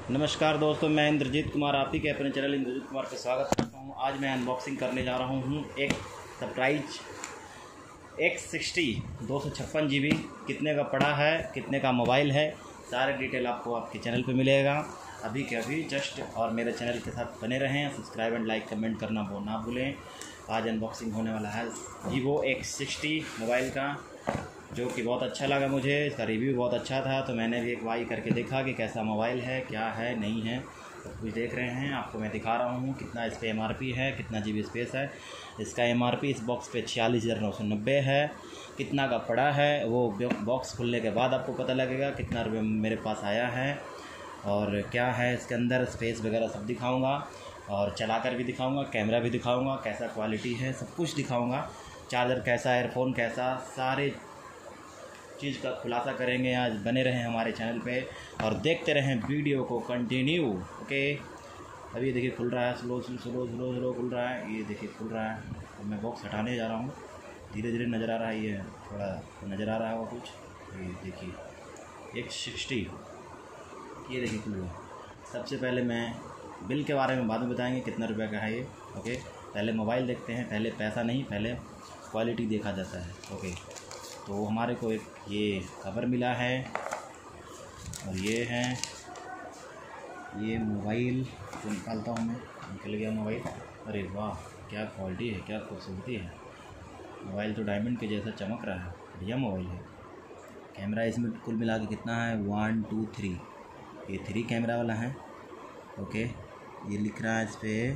नमस्कार दोस्तों, मैं इंद्रजीत कुमार आप ही के अपने चैनल इंद्रजीत कुमार पे स्वागत करता हूं। आज मैं अनबॉक्सिंग करने जा रहा हूं एक सरप्राइज X60 256 GB। कितने का पड़ा है, कितने का मोबाइल है, सारे डिटेल आपको आपके चैनल पे मिलेगा अभी के अभी जस्ट। और मेरे चैनल के साथ बने रहें, सब्सक्राइब एंड लाइक कमेंट करना वो ना भूलें। आज अनबॉक्सिंग होने वाला है Vivo X60 मोबाइल का, जो कि बहुत अच्छा लगा मुझे। इसका रिव्यू बहुत अच्छा था, तो मैंने भी एक बाई करके देखा कि कैसा मोबाइल है, क्या है, नहीं है, सब कुछ देख रहे हैं। आपको मैं दिखा रहा हूँ कितना इस पर MRP है, कितना GB स्पेस है। इसका MRP इस बॉक्स पे 46,990 है। कितना का पड़ा है वो बॉक्स खुलने के बाद आपको पता लगेगा, कितना रुपये मेरे पास आया है और क्या है इसके अंदर। स्पेस वगैरह सब दिखाऊँगा और चला कर भी दिखाऊँगा, कैमरा भी दिखाऊँगा, कैसा क्वालिटी है, सब कुछ दिखाऊँगा। चार्जर कैसा, एयरफोन कैसा, सारे चीज़ का खुलासा करेंगे। आज बने रहें हमारे चैनल पे और देखते रहें वीडियो को कंटिन्यू। ओके, अभी ये देखिए खुल रहा है, स्लो खुल रहा है। ये देखिए खुल रहा है। अब मैं बॉक्स हटाने जा रहा हूँ, धीरे धीरे नज़र आ रहा है, ये थोड़ा नज़र आ रहा है वो कुछ। ये देखिए X60, ये देखिए खुल रहा है। सबसे पहले मैं बिल के बारे में बाद में बताएंगे कितना रुपये का है ये। ओके, पहले मोबाइल देखते हैं, पहले पैसा नहीं, पहले क्वालिटी देखा जाता है। ओके, तो हमारे को एक ये कवर मिला है और ये है ये मोबाइल जो निकालता हूँ मैं, निकल गया मोबाइल। अरे वाह, क्या क्वालिटी है, क्या खूबसूरती है। मोबाइल तो डायमंड के जैसा चमक रहा है, बढ़िया मोबाइल है। कैमरा इसमें कुल मिला के कितना है, 1 2 3, ये 3 कैमरा वाला है। ओके, ये लिख रहा है इस पर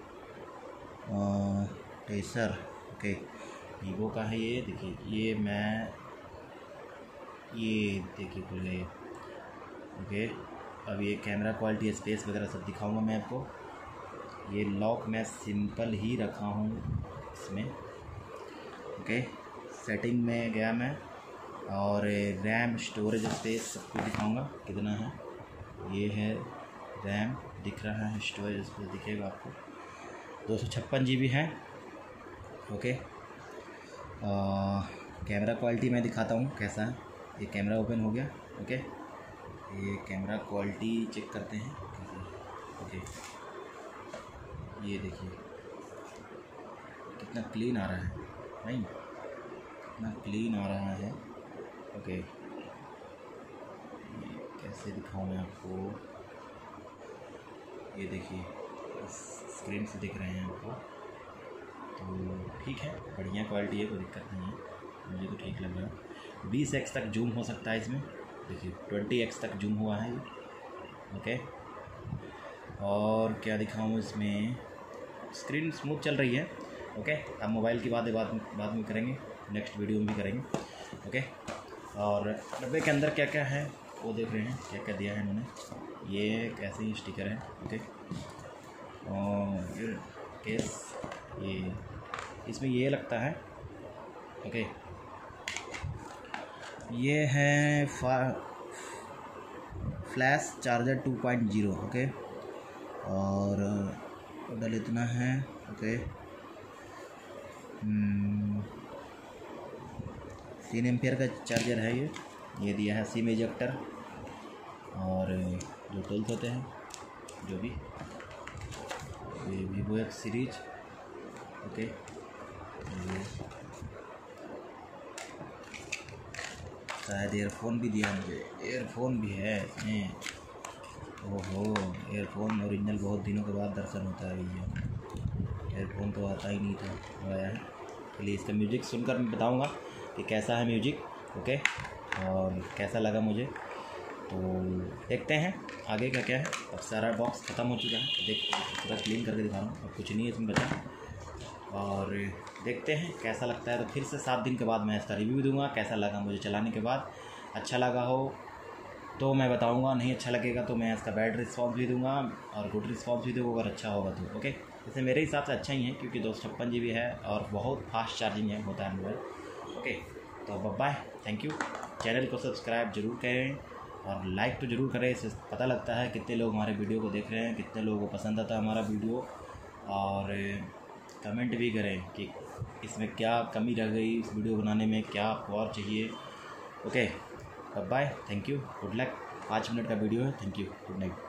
टेसर। ओके, वीवो का है ये। देखिए ये देखिए खुल गए। ओके, अब ये कैमरा क्वालिटी, स्पेस वगैरह सब दिखाऊंगा मैं आपको। ये लॉक मैं सिंपल ही रखा हूँ इसमें। ओके, सेटिंग में गया मैं और रैम, स्टोरेज, स्पेस सब कुछ दिखाऊंगा कितना है। ये है रैम दिख रहा है, स्टोरेज स्पेस दिखेगा आपको, 256 GB है। ओके, कैमरा क्वालिटी मैं दिखाता हूँ कैसा है। ये कैमरा ओपन हो गया। ओके, ये कैमरा क्वालिटी चेक करते हैं कैसा है। ओके, ये देखिए कितना क्लीन आ रहा है, नहीं कितना क्लीन आ रहा है। ओके, ये कैसे दिखाऊँ मैं आपको। ये देखिए स्क्रीन से दिख रहे हैं आपको, तो ठीक है, बढ़िया क्वालिटी है, कोई दिक्कत नहीं है, मुझे तो ठीक लग रहा है। 20x तक जूम हो सकता है इसमें, देखिए 20x तक जूम हुआ है ये। ओके, और क्या दिखाऊँ इसमें, स्क्रीन स्मूथ चल रही है। ओके, अब मोबाइल की बातें बाद में करेंगे, नेक्स्ट वीडियो में भी करेंगे। ओके, और डब्बे के अंदर क्या क्या है वो देख रहे हैं, क्या क्या दिया है इन्होंने। ये कैसे ही स्टिकर है। ओके, और केस ये इसमें ये लगता है। ओके, ये है फ्लैश चार्जर 2.0। ओके, और टोटल इतना है। ओके, 3 एम्पियर का चार्जर है ये दिया है। सिम इजेक्टर और जो टूल्स होते हैं जो भी, ये Vivo X सीरीज। ओके, शायद एयरफोन भी दिया मुझे, एयरफोन भी है इसमें। ओहो, एयरफोन ओरिजिनल बहुत दिनों के बाद दर्शन होता है भैया। एयरफोन तो आता ही नहीं था, वो आया है। चलिए इसका म्यूजिक सुनकर मैं बताऊंगा कि कैसा है म्यूजिक। ओके, और कैसा लगा मुझे, तो देखते हैं आगे का क्या है। अब सारा बॉक्स ख़त्म हो चुका है, देख पूरा क्लीन करके दिखा रहा हूँ, अब कुछ नहीं है इसमें बचा। और देखते हैं कैसा लगता है, तो फिर से 7 दिन के बाद मैं इसका रिव्यू दूंगा कैसा लगा मुझे चलाने के बाद। अच्छा लगा हो तो मैं बताऊंगा, नहीं अच्छा लगेगा तो मैं इसका बैड रिस्पॉन्स भी दूंगा और गुड रिस्पॉन्स भी दूंगा अगर अच्छा होगा तो। ओके, जैसे मेरे हिसाब से अच्छा ही है, क्योंकि 256 GB है और बहुत फास्ट चार्जिंग है होता है मोबाइल। ओके, तो बाय, थैंक यू। चैनल को सब्सक्राइब जरूर करें और लाइक तो ज़रूर करें, इससे पता लगता है कितने लोग हमारे वीडियो को देख रहे हैं, कितने लोगों को पसंद आता है हमारा वीडियो। और कमेंट भी करें कि इसमें क्या कमी रह गई, इस वीडियो बनाने में क्या आपको और चाहिए। Okay, bye, thank you, good luck. 5 minute का वीडियो है, थैंक यू, गुड नाइट।